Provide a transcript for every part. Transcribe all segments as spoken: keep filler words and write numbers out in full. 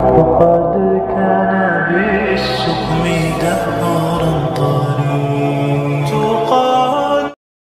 وقد كان بالسقم دهرا طريق قال.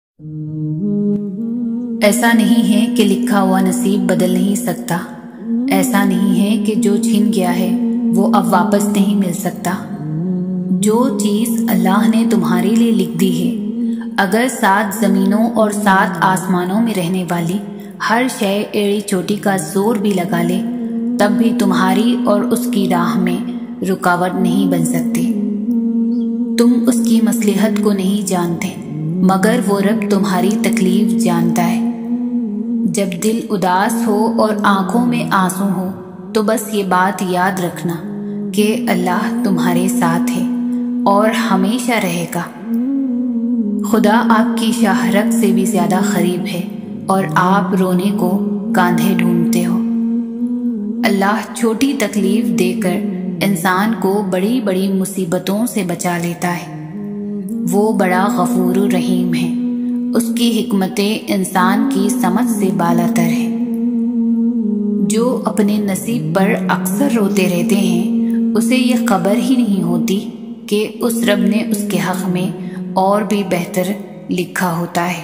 ایسا نہیں ہے کہ لکھا ہوا نصیب بدل نہیں سکتا، ایسا نہیں ہے کہ جو چھن گیا ہے وہ اب واپس نہیں مل سکتا۔ جو چیز اللہ نے تمہارے لیے لکھ دی ہے، اگر سات زمینوں اور سات آسمانوں میں رہنے والی ہر شے ایڑی چوٹی کا زور بھی لگا لے، تب بھی تمہاری اور اس کی راہ میں رکاوٹ نہیں بن سکتی۔ تم اس کی مصلحت کو نہیں جانتے، مگر وہ رب تمہاری تکلیف جانتا ہے۔ جب دل اداس ہو اور آنکھوں میں آنسو ہو تو بس یہ بات یاد رکھنا کہ اللہ تمہارے ساتھ ہے اور ہمیشہ رہے گا۔ خدا آپ کی شاہ رگ سے بھی زیادہ قریب ہے اور آپ رونے کو کاندھے ڈھونڈتے ہو۔ اللہ چھوٹی تکلیف دے کر انسان کو بڑی بڑی مصیبتوں سے بچا لیتا ہے۔ وہ بڑا غفور و رحیم ہے، اس کی حکمتیں انسان کی سمجھ سے بالاتر ہے۔ جو اپنے نصیب پر اکثر روتے رہتے ہیں اسے یہ خبر ہی نہیں ہوتی کہ اس رب نے اس کے حق میں اور بھی بہتر لکھا ہوتا ہے۔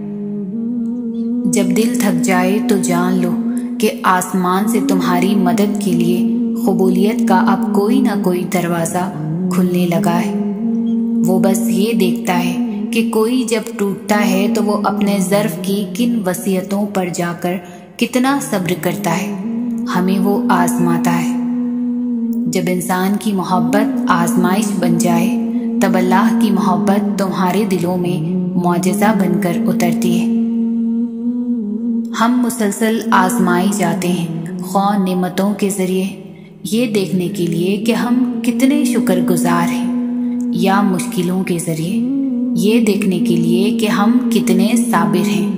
جب دل تھک جائے تو جان لو کہ آسمان سے تمہاری مدد کے لیے قبولیت کا اب کوئی نہ کوئی دروازہ کھلنے لگا ہے۔ وہ بس یہ دیکھتا ہے کہ کوئی جب ٹوٹتا ہے تو وہ اپنے ظرف کی کن وصیتوں پر جا کر کتنا صبر کرتا ہے، ہمیں وہ آزماتا ہے۔ جب انسان کی محبت آزمائش بن جائے تب اللہ کی محبت تمہارے دلوں میں معجزہ بن کر اترتی ہے۔ ہم مسلسل آزمائے جاتے ہیں، خواہ نعمتوں کے ذریعے یہ دیکھنے کے لیے کہ ہم کتنے شکر گزار ہیں، یا مشکلوں کے ذریعے یہ دیکھنے کے لیے کہ ہم کتنے صابر ہیں۔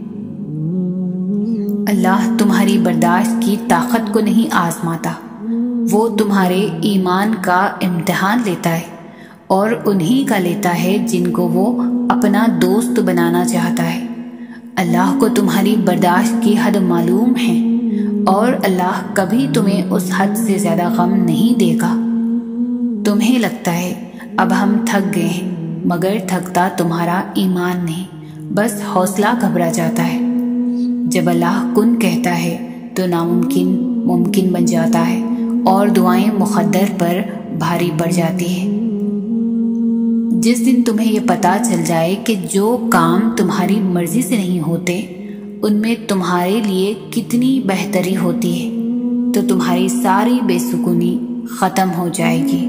اللہ تمہاری برداشت کی طاقت کو نہیں آزماتا، وہ تمہارے ایمان کا امتحان لیتا ہے اور انہی کا لیتا ہے جن کو وہ اپنا دوست بنانا چاہتا ہے۔ اللہ کو تمہاری برداشت کی حد معلوم ہے اور اللہ کبھی تمہیں اس حد سے زیادہ غم نہیں دے گا۔ تمہیں لگتا ہے اب ہم تھک گئے ہیں، مگر تھکتا تمہارا ایمان نہیں، بس حوصلہ گھبرا جاتا ہے۔ جب اللہ کن کہتا ہے تو ناممکن ممکن بن جاتا ہے اور دعائیں مقدر پر بھاری پڑ جاتی ہیں۔ جس دن تمہیں یہ پتہ چل جائے کہ جو کام تمہاری مرضی سے نہیں ہوتے ان میں تمہارے لیے کتنی بہتری ہوتی ہے تو تمہاری ساری بے سکونی ختم ہو جائے گی۔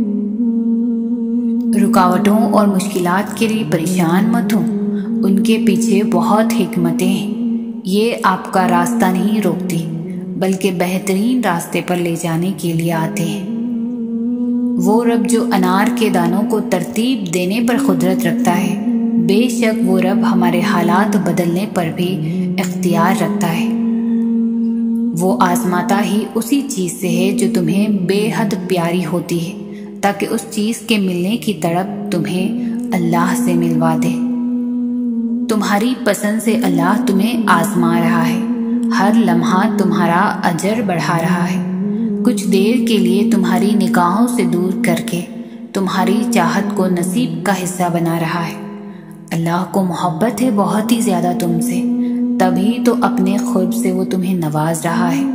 رکاوٹوں اور مشکلات کے لیے پریشان مت ہو، ان کے پیچھے بہت حکمتیں ہیں۔ یہ آپ کا راستہ نہیں روکتی بلکہ بہترین راستے پر لے جانے کے لیے آتے ہیں۔ وہ رب جو انار کے دانوں کو ترتیب دینے پر قدرت رکھتا ہے، بے شک وہ رب ہمارے حالات بدلنے پر بھی اختیار رکھتا ہے۔ وہ آزماتا ہی اسی چیز سے ہے جو تمہیں بے حد پیاری ہوتی ہے، تاکہ اس چیز کے ملنے کی تڑپ تمہیں اللہ سے ملوا دے۔ تمہاری پسند سے اللہ تمہیں آزما رہا ہے، ہر لمحہ تمہارا اجر بڑھا رہا ہے، کچھ دیر کے لیے تمہاری نگاہوں سے دور کر کے تمہاری چاہت کو نصیب کا حصہ بنا رہا ہے۔ اللہ کو محبت ہے بہت ہی زیادہ تم سے، تبھی تو اپنے قرب سے وہ تمہیں نواز رہا ہے۔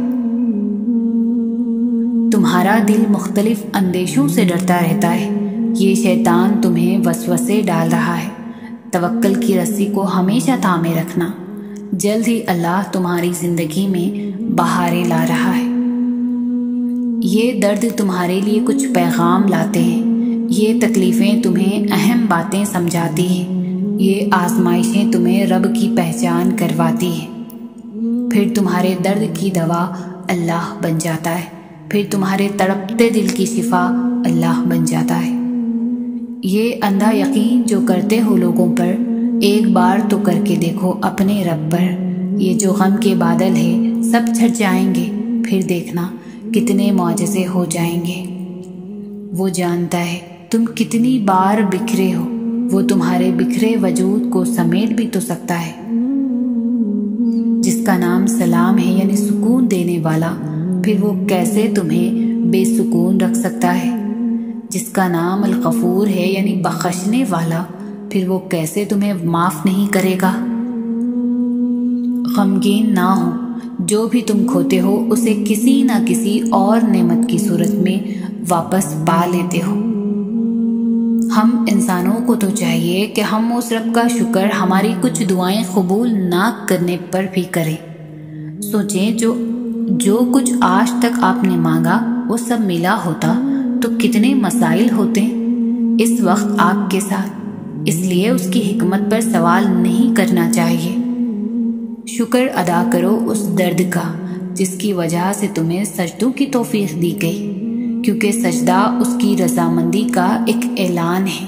تمہارا دل مختلف اندیشوں سے ڈرتا رہتا ہے، یہ شیطان تمہیں وسوسے ڈال رہا ہے۔ توکل کی رسی کو ہمیشہ تھامے رکھنا، جلد ہی اللہ تمہاری زندگی میں بہاریں لا رہا ہے۔ یہ درد تمہارے لیے کچھ پیغام لاتے ہیں، یہ تکلیفیں تمہیں اہم باتیں سمجھاتی ہیں، یہ آزمائشیں تمہیں رب کی پہچان کرواتی ہیں۔ پھر تمہارے درد کی دوا اللہ بن جاتا ہے، پھر تمہارے تڑپتے دل کی شفا اللہ بن جاتا ہے۔ یہ اندھا یقین جو کرتے ہو لوگوں پر، ایک بار تو کر کے دیکھو اپنے رب پر۔ یہ جو غم کے بادل ہے سب چھٹ جائیں گے، پھر دیکھنا کتنے معجزے ہو جائیں گے۔ وہ جانتا ہے تم کتنی بار بکھرے ہو، وہ تمہارے بکھرے وجود کو سمیٹ بھی تو سکتا ہے۔ جس کا نام سلام ہے یعنی سکون دینے والا، پھر وہ کیسے تمہیں بے سکون رکھ سکتا ہے؟ جس کا نام الغفور ہے یعنی بخشنے والا، پھر وہ کیسے تمہیں معاف نہیں کرے گا؟ غمگین نہ ہو، جو بھی تم کھوتے ہو اسے کسی نہ کسی اور نعمت کی صورت میں واپس پا لیتے ہو۔ ہم انسانوں کو تو چاہیے کہ ہم اس رب کا شکر ہماری کچھ دعائیں قبول نہ کرنے پر بھی کریں۔ سوچیں جو جو کچھ آج تک آپ نے مانگا وہ سب ملا ہوتا تو کتنے مسائل ہوتے اس وقت آپ کے ساتھ۔ اس لیے اس کی حکمت پر سوال نہیں کرنا چاہیے۔ شکر ادا کرو اس درد کا جس کی وجہ سے تمہیں سجدوں کی توفیق دی گئی، کیونکہ سجدہ اس کی رضامندی کا ایک اعلان ہے۔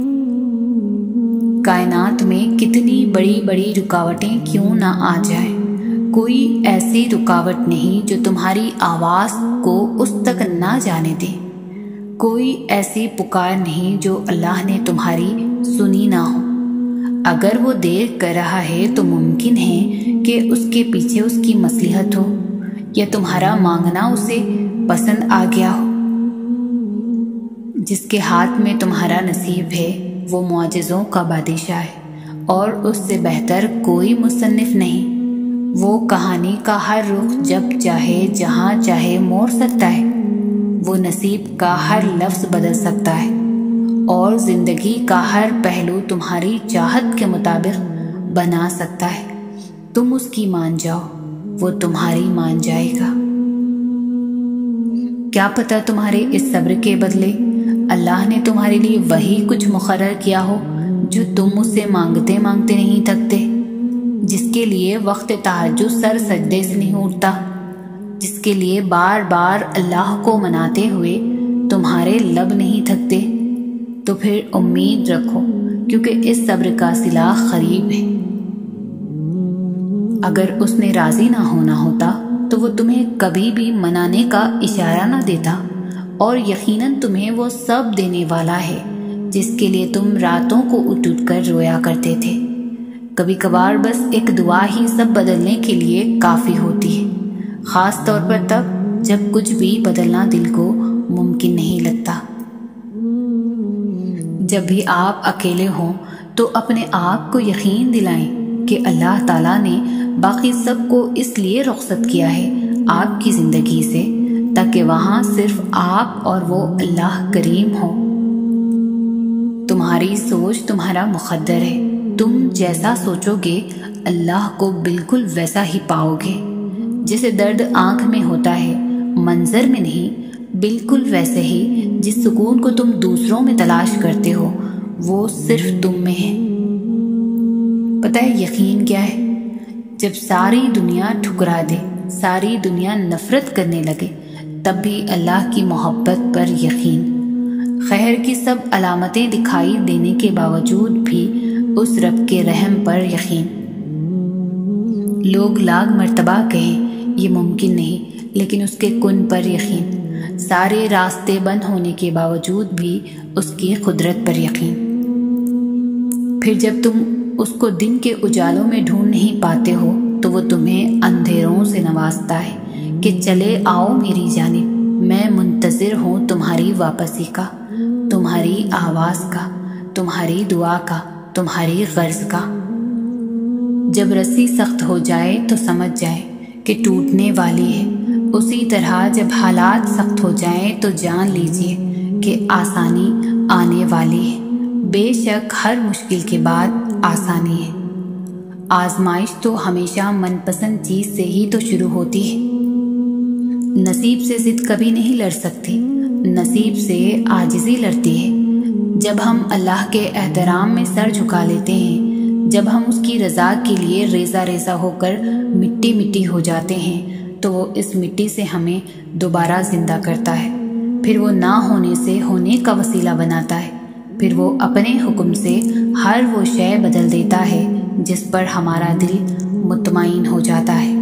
کائنات میں کتنی بڑی بڑی رکاوٹیں کیوں نہ آ جائیں، کوئی ایسی رکاوٹ نہیں جو تمہاری آواز کو اس تک نہ جانے دے، کوئی ایسی پکار نہیں جو اللہ نے تمہاری سنی نہ ہو۔ اگر وہ دیر کر رہا ہے تو ممکن ہے کہ اس کے پیچھے اس کی مصلحت ہو، یا تمہارا مانگنا اسے پسند آ گیا ہو۔ جس کے ہاتھ میں تمہارا نصیب ہے وہ معجزوں کا بادشاہ ہے، اور اس سے بہتر کوئی مصنف نہیں۔ وہ کہانی کا ہر رخ جب چاہے جہاں چاہے موڑ سکتا ہے، وہ نصیب کا ہر لفظ بدل سکتا ہے، اور زندگی کا ہر پہلو تمہاری چاہت کے مطابق بنا سکتا ہے۔ تم اس کی مان جاؤ، وہ تمہاری مان جائے گا۔ کیا پتہ تمہارے اس صبر کے بدلے اللہ نے تمہارے لیے وہی کچھ مقرر کیا ہو جو تم اس سے مانگتے مانگتے نہیں تھکتے، جس کے لیے وقت تہجد سر سجدے سے نہیں اٹھتا، جس کے لیے بار بار اللہ کو مناتے ہوئے تمہارے لب نہیں تھکتے۔ تو پھر امید رکھو، کیونکہ اس صبر کا صلہ قریب ہے۔ اگر اس نے راضی نہ ہونا ہوتا تو وہ تمہیں کبھی بھی منانے کا اشارہ نہ دیتا، اور یقیناً تمہیں وہ سب دینے والا ہے جس کے لیے تم راتوں کو اٹھ اٹھ کر رویا کرتے تھے۔ کبھی کبھار بس ایک دعا ہی سب بدلنے کے لیے کافی ہوتی ہے، خاص طور پر تب جب کچھ بھی بدلنا دل کو ممکن نہیں لگتا۔ جب بھی آپ اکیلے ہوں تو اپنے آپ کو یقین دلائیں کہ اللہ تعالیٰ نے باقی سب کو اس لیے رخصت کیا ہے آپ کی زندگی سے، تاکہ وہاں صرف آپ اور وہ اللہ کریم ہو۔ تمہاری سوچ تمہارا مقدر ہے، تم جیسا سوچو گے اللہ کو بالکل ویسا ہی پاؤ گے۔ جیسے درد آنکھ میں ہوتا ہے، منظر میں نہیں، بالکل ویسے ہی جس سکون کو تم دوسروں میں تلاش کرتے ہو وہ صرف تم میں ہے۔ پتہ ہے یقین کیا ہے؟ جب ساری دنیا ٹھکرا دے، ساری دنیا نفرت کرنے لگے، تب بھی اللہ کی محبت پر یقین، خیر کی سب علامتیں دکھائی دینے کے باوجود بھی اس رب کے رحم پر یقین۔ لوگ لاکھ مرتبہ کہیں یہ ممکن نہیں، لیکن اس کے کن پر یقین، سارے راستے بند ہونے کے باوجود بھی اس کی قدرت پر یقین۔ پھر جب تم اس کو دن کے اجالوں میں ڈھونڈ نہیں پاتے ہو تو وہ تمہیں اندھیروں سے نوازتا ہے کہ چلے آؤ میری جانب، میں منتظر ہوں تمہاری واپسی کا، تمہاری آواز کا، تمہاری دعا کا، تمہاری غرض کا۔ جب رسی سخت ہو جائے تو سمجھ جائے کہ ٹوٹنے والی ہے، اسی طرح جب حالات سخت ہو جائیں تو جان لیجئے کہ آسانی آنے والی ہے۔ بے شک ہر مشکل کے بعد آسانی ہے۔ آزمائش تو ہمیشہ من پسند چیز سے ہی تو شروع ہوتی ہے۔ نصیب سے ضد کبھی نہیں لڑ سکتی، نصیب سے عاجزی لڑتی ہے۔ جب ہم اللہ کے احترام میں سر جھکا لیتے ہیں، جب ہم اس کی رضا کے لیے ریزہ ریزہ ہو کر مٹی مٹی ہو جاتے ہیں، تو وہ اس مٹی سے ہمیں دوبارہ زندہ کرتا ہے، پھر وہ نہ ہونے سے ہونے کا وسیلہ بناتا ہے، پھر وہ اپنے حکم سے ہر وہ شے بدل دیتا ہے جس پر ہمارا دل مطمئن ہو جاتا ہے۔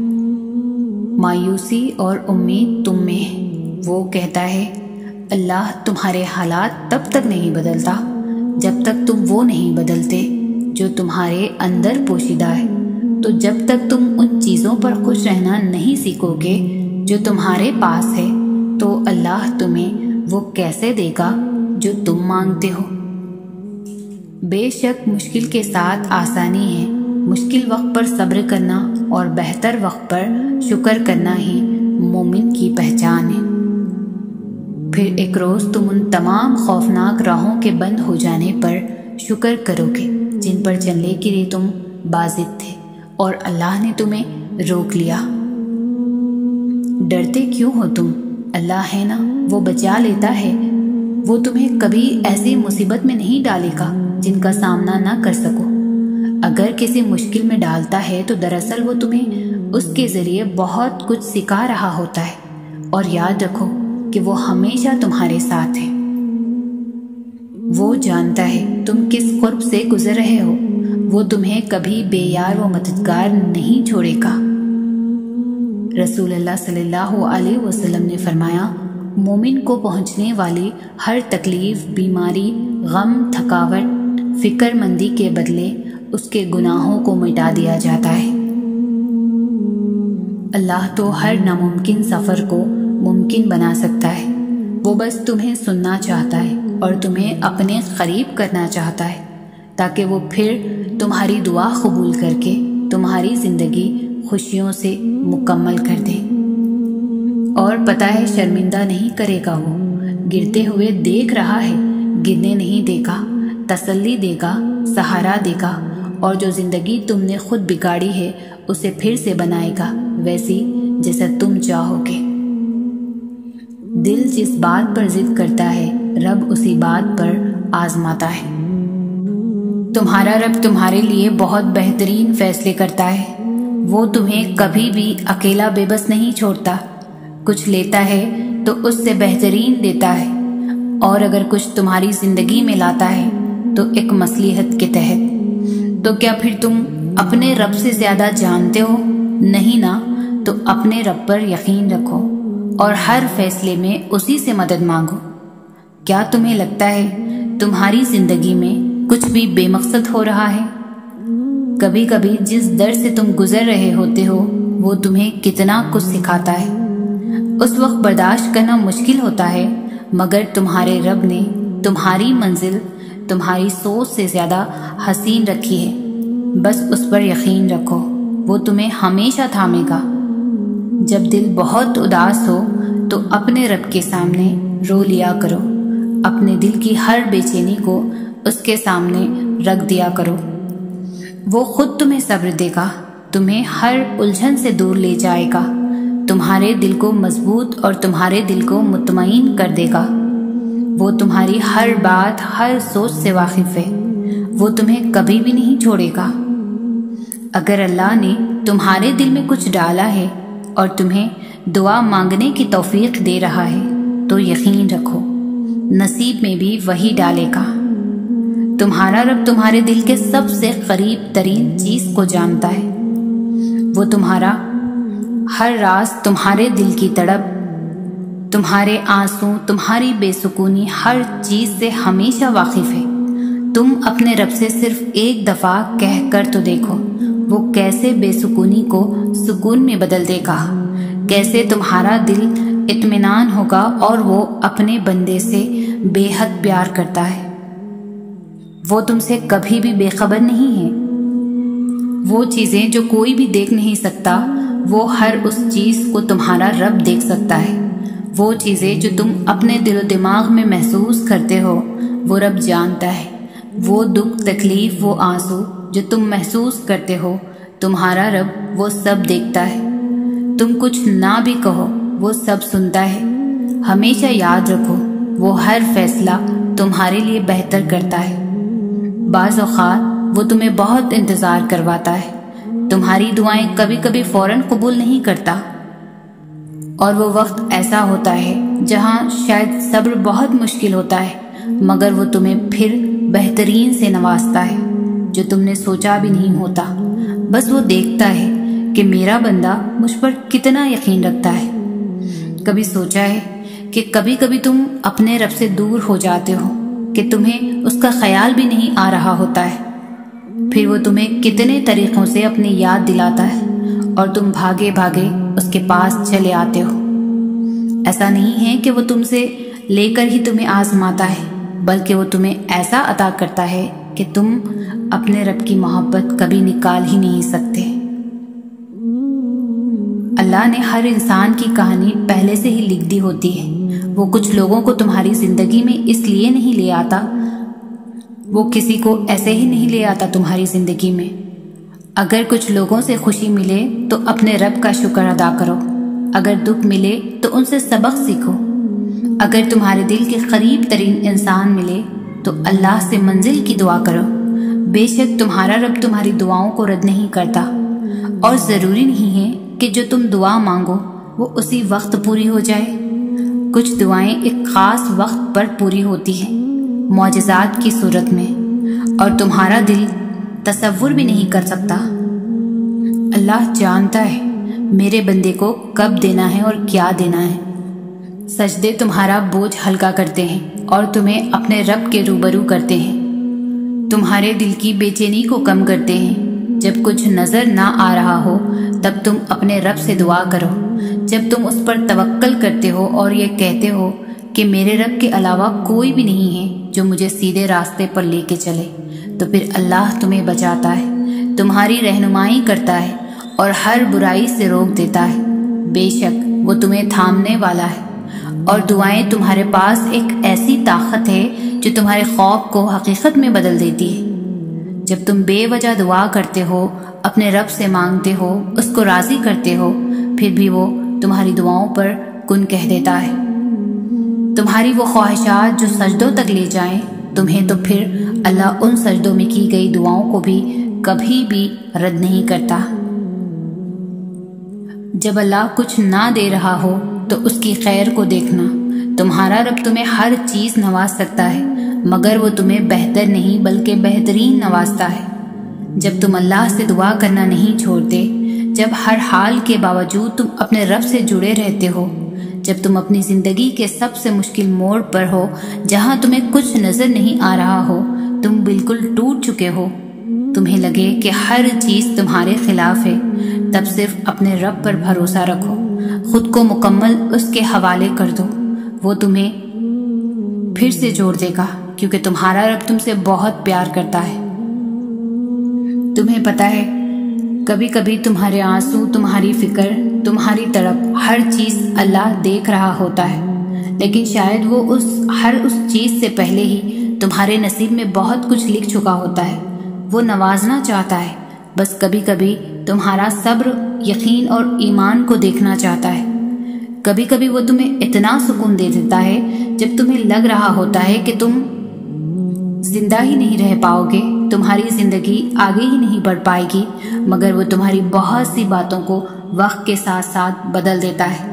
مایوسی اور امید تم میں ہے۔ وہ کہتا ہے اللہ تمہارے حالات تب تک نہیں بدلتا جب تک تم وہ نہیں بدلتے جو تمہارے اندر پوشیدہ ہے۔ تو جب تک تم ان چیزوں پر خوش رہنا نہیں سیکھو گے جو تمہارے پاس ہے تو اللہ تمہیں وہ کیسے دے گا جو تم مانگتے ہو؟ بے شک مشکل کے ساتھ آسانی ہے، مشکل وقت پر صبر کرنا اور بہتر وقت پر شکر کرنا ہی مومن کی پہچان ہے۔ پھر ایک روز تم ان تمام خوفناک راہوں کے بند ہو جانے پر شکر کرو گے جن پر چلنے کے لیے تم بازد تھے اور اللہ نے تمہیں روک لیا۔ ڈرتے کیوں ہو تم؟ اللہ ہے نا، وہ بچا لیتا ہے، وہ تمہیں کبھی ایسی مصیبت میں نہیں ڈالے گا جن کا سامنا نہ کر سکو۔ اگر کسی مشکل میں ڈالتا ہے تو دراصل وہ تمہیں اس کے ذریعے بہت کچھ سکھا رہا ہوتا ہے، اور یاد رکھو کہ وہ ہمیشہ تمہارے ساتھ ہے۔ وہ جانتا ہے تم کس قرب سے گزر رہے ہو، وہ تمہیں کبھی بے یار و مددگار نہیں چھوڑے گا۔ رسول اللہ صلی اللہ علیہ وسلم نے فرمایا، مومن کو پہنچنے والی ہر تکلیف، بیماری، غم، تھکاوٹ، فکر مندی کے بدلے اس کے گناہوں کو مٹا دیا جاتا ہے۔ اللہ تو ہر ناممکن سفر کو ممکن بنا سکتا ہے، وہ بس تمہیں سننا چاہتا ہے اور تمہیں اپنے قریب کرنا چاہتا ہے تاکہ وہ پھر تمہاری دعا قبول کر کے تمہاری زندگی خوشیوں سے مکمل کر دے۔ اور پتہ ہے شرمندہ نہیں کرے گا، وہ گرتے ہوئے دیکھ رہا ہے، گرنے نہیں دے گا، تسلی دے گا، سہارا دے گا، اور جو زندگی تم نے خود بگاڑی ہے اسے پھر سے بنائے گا ویسی جیسا تم چاہو گے۔ دل جس بات پر ضد کرتا ہے رب اسی بات پر آزماتا ہے۔ تمہارا رب تمہارے لیے بہت بہترین فیصلے کرتا ہے، وہ تمہیں کبھی بھی اکیلا بے بس نہیں چھوڑتا، کچھ لیتا ہے تو اس سے بہترین دیتا ہے، اور اگر کچھ تمہاری زندگی میں لاتا ہے تو ایک مصلحت کے تحت۔ تو کیا پھر تم اپنے رب سے زیادہ جانتے ہو؟ نہیں نا، تو اپنے رب پر یقین رکھو اور ہر فیصلے میں اسی سے مدد مانگو۔ کیا تمہیں لگتا ہے تمہاری زندگی میں کچھ بھی بے مقصد ہو رہا ہے؟ کبھی کبھی جس در سے تم گزر رہے ہوتے ہو وہ تمہیں کتنا کچھ سکھاتا ہے۔ اس وقت برداشت کرنا مشکل ہوتا ہے، مگر تمہارے رب نے تمہاری منزل تمہاری سوچ سے زیادہ حسین رکھی ہے، بس اس پر یقین رکھو، وہ تمہیں ہمیشہ تھامے گا۔ جب دل بہت اداس ہو تو اپنے رب کے سامنے رو لیا کرو، اپنے دل کی ہر بے چینی کو اس کے سامنے رکھ دیا کرو، وہ خود تمہیں صبر دے گا، تمہیں ہر الجھن سے دور لے جائے گا، تمہارے دل کو مضبوط اور تمہارے دل کو مطمئن کر دے گا۔ وہ تمہاری ہر بات، ہر سوچ سے واقف ہے، وہ تمہیں کبھی بھی نہیں چھوڑے گا۔ اگر اللہ نے تمہارے دل میں کچھ ڈالا ہے اور تمہیں دعا مانگنے کی توفیق دے رہا ہے تو یقین رکھو نصیب میں بھی وہی ڈالے گا۔ تمہارا رب تمہارے دل کے سب سے قریب ترین چیز کو جانتا ہے، وہ تمہارا ہر راز، تمہارے دل کی تڑپ، تمہارے آنسو، تمہاری بے سکونی، ہر چیز سے ہمیشہ واقف ہے۔ تم اپنے رب سے صرف ایک دفعہ کہہ کر تو دیکھو، وہ کیسے بے سکونی کو سکون میں بدل دے گا، کیسے تمہارا دل اطمینان ہوگا، اور وہ اپنے بندے سے بے حد پیار کرتا ہے۔ وہ تم سے کبھی بھی بے خبر نہیں ہے۔ وہ چیزیں جو کوئی بھی دیکھ نہیں سکتا، وہ ہر اس چیز کو تمہارا رب دیکھ سکتا ہے۔ وہ چیزیں جو تم اپنے دل و دماغ میں محسوس کرتے ہو وہ رب جانتا ہے۔ وہ دکھ، تکلیف، وہ آنسو جو تم محسوس کرتے ہو تمہارا رب وہ سب دیکھتا ہے۔ تم کچھ نہ بھی کہو وہ سب سنتا ہے۔ ہمیشہ یاد رکھو وہ ہر فیصلہ تمہارے لیے بہتر کرتا ہے۔ بعض اوقات وہ تمہیں بہت انتظار کرواتا ہے، تمہاری دعائیں کبھی کبھی فوراً قبول نہیں کرتا، اور وہ وقت ایسا ہوتا ہے جہاں شاید صبر بہت مشکل ہوتا ہے، مگر وہ تمہیں پھر بہترین سے نوازتا ہے جو تم نے سوچا بھی نہیں ہوتا۔ بس وہ دیکھتا ہے کہ میرا بندہ مجھ پر کتنا یقین رکھتا ہے۔ کبھی سوچا ہے کہ کبھی کبھی تم اپنے رب سے دور ہو جاتے ہو کہ تمہیں اس کا خیال بھی نہیں آ رہا ہوتا ہے، پھر وہ تمہیں کتنے طریقوں سے اپنی یاد دلاتا ہے اور تم بھاگے بھاگے اس کے پاس چلے آتے ہو۔ ایسا نہیں ہے کہ وہ تم سے لے کر ہی تمہیں آزماتا ہے، بلکہ وہ تمہیں ایسا عطا کرتا ہے کہ تم اپنے رب کی محبت کبھی نکال ہی نہیں سکتے۔ اللہ نے ہر انسان کی کہانی پہلے سے ہی لکھ دی ہوتی ہے۔ وہ کچھ لوگوں کو تمہاری زندگی میں اس لیے نہیں لے آتا، وہ کسی کو ایسے ہی نہیں لے آتا تمہاری زندگی میں۔ اگر کچھ لوگوں سے خوشی ملے تو اپنے رب کا شکر ادا کرو، اگر دکھ ملے تو ان سے سبق سیکھو۔ اگر تمہارے دل کے قریب ترین انسان ملے تو اللہ سے منزل کی دعا کرو، بے شک تمہارا رب تمہاری دعاؤں کو رد نہیں کرتا، اور ضروری نہیں ہے کہ جو تم دعا مانگو وہ اسی وقت پوری ہو جائے۔ کچھ دعائیں ایک خاص وقت پر پوری ہوتی ہیں، معجزات کی صورت میں، اور تمہارا دل تصور بھی نہیں کر سکتا۔ اللہ جانتا ہے میرے بندے کو کب دینا ہے اور کیا دینا ہے۔ سجدے تمہارا بوجھ ہلکا کرتے ہیں اور تمہیں اپنے رب کے روبرو کرتے ہیں، تمہارے دل کی بے چینی کو کم کرتے ہیں۔ جب کچھ نظر نہ آ رہا ہو تب تم اپنے رب سے دعا کرو۔ جب تم اس پر توکل کرتے ہو اور یہ کہتے ہو کہ میرے رب کے علاوہ کوئی بھی نہیں ہے جو مجھے سیدھے راستے پر لے کے چلے، تو پھر اللہ تمہیں بچاتا ہے، تمہاری رہنمائی کرتا ہے اور ہر برائی سے روک دیتا ہے۔ بے شک وہ تمہیں تھامنے والا ہے، اور دعائیں تمہارے پاس ایک ایسی طاقت ہے جو تمہارے خوف کو حقیقت میں بدل دیتی ہے۔ جب تم بے وجہ دعا کرتے ہو، اپنے رب سے مانگتے ہو، اس کو راضی کرتے ہو، پھر بھی وہ تمہاری دعاؤں پر کن کہہ دیتا ہے۔ تمہاری وہ خواہشات جو سجدوں تک لے جائیں تمہیں، تو پھر اللہ ان سجدوں میں کی گئی دعاؤں کو بھی کبھی بھی رد نہیں کرتا۔ جب اللہ کچھ نہ دے رہا ہو تو اس کی خیر کو دیکھنا۔ تمہارا رب تمہیں ہر چیز نواز سکتا ہے، مگر وہ تمہیں بہتر نہیں بلکہ بہترین نوازتا ہے۔ جب تم اللہ سے دعا کرنا نہیں چھوڑتے، جب ہر حال کے باوجود تم اپنے رب سے جڑے رہتے ہو، جب تم اپنی زندگی کے سب سے مشکل موڑ پر ہو جہاں تمہیں کچھ نظر نہیں آ رہا ہو، تم بالکل ٹوٹ چکے ہو، تمہیں لگے کہ ہر چیز تمہارے خلاف ہے، تب صرف اپنے رب پر بھروسہ رکھو، خود کو مکمل اس کے حوالے کر دو۔ وہ تمہیں پھر سے جوڑ دے گا، کیونکہ تمہارا رب تم سے بہت پیار کرتا ہے۔ تمہیں پتہ ہے کبھی کبھی تمہارے آنسو، تمہاری فکر، تمہاری تڑپ، ہر چیز اللہ دیکھ رہا ہوتا ہے، لیکن شاید وہ اس ہر اس چیز سے پہلے ہی تمہارے نصیب میں بہت کچھ لکھ چکا ہوتا ہے۔ وہ نوازنا چاہتا ہے، بس کبھی کبھی تمہارا صبر، یقین اور ایمان کو دیکھنا چاہتا ہے۔ کبھی کبھی وہ تمہیں اتنا سکون دے دیتا ہے جب تمہیں لگ رہا ہوتا ہے کہ تم زندہ ہی نہیں رہ پاؤ گے، تمہاری زندگی آگے ہی نہیں بڑھ پائے گی، مگر وہ تمہاری بہت سی باتوں کو وقت کے ساتھ ساتھ بدل دیتا ہے،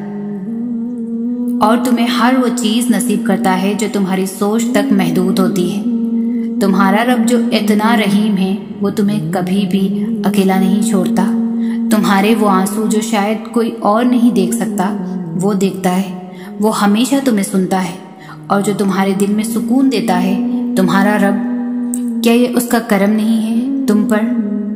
اور تمہیں ہر وہ چیز نصیب کرتا ہے جو تمہاری سوچ تک محدود ہوتی ہے۔ تمہارا رب جو اتنا رحیم ہے، وہ تمہیں کبھی بھی اکیلا نہیں چھوڑتا۔ تمہارے وہ آنسو جو شاید کوئی اور نہیں دیکھ سکتا، وہ دیکھتا ہے، وہ ہمیشہ تمہیں سنتا ہے، اور جو تمہارے دل میں سکون دیتا ہے تمہارا رب، کیا یہ اس کا کرم نہیں ہے تم پر؟